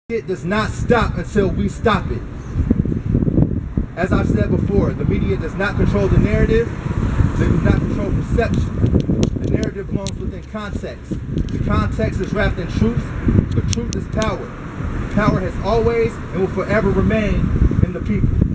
It does not stop until we stop it. As I've said before, the media does not control the narrative. They do not control perception. The narrative belongs within context. The context is wrapped in truth, but truth is power. Power has always and will forever remain in the people.